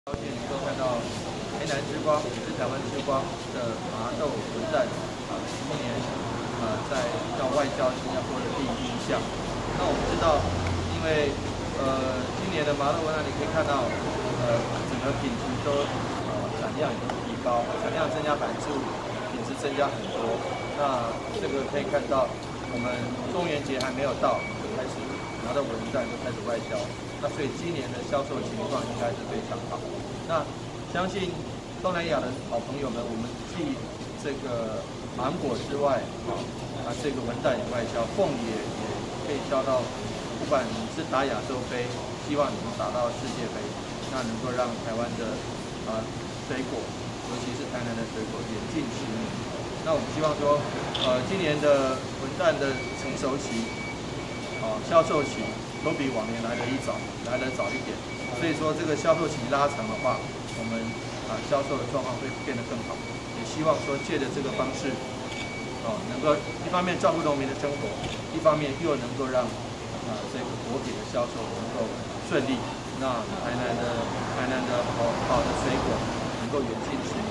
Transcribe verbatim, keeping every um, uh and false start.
高兴能够看到台南之光是台湾之光的麻豆文旦啊，今年啊在到外销新加坡的第一项。那我们知道，因为呃今年的麻豆文旦，你可以看到呃整个品质都呃产量已经提高，产量增加百分之五，品质增加很多。那这个可以看到，我们中元节还没有到，就开始麻豆文旦就开始外销。那所以今年的销售情况应该是非常好。那相信东南亚的好朋友们，我们继这个芒果之外，啊啊这个文旦也外销，凤梨也也可以销到，不管你是打亚洲杯，希望你能打到世界杯，那能够让台湾的啊水果，尤其是台南的水果远近驰名。那我们希望说，呃今年的文旦的成熟期，啊销售期。都比往年来得一早，来得早一点，所以说这个销售期拉长的话，我们啊销售的状况会变得更好。也希望说借着这个方式，哦，能够一方面照顾农民的生活，一方面又能够让啊这个果品的销售能够顺利，那台南的台南的好好的水果能够远近驰名。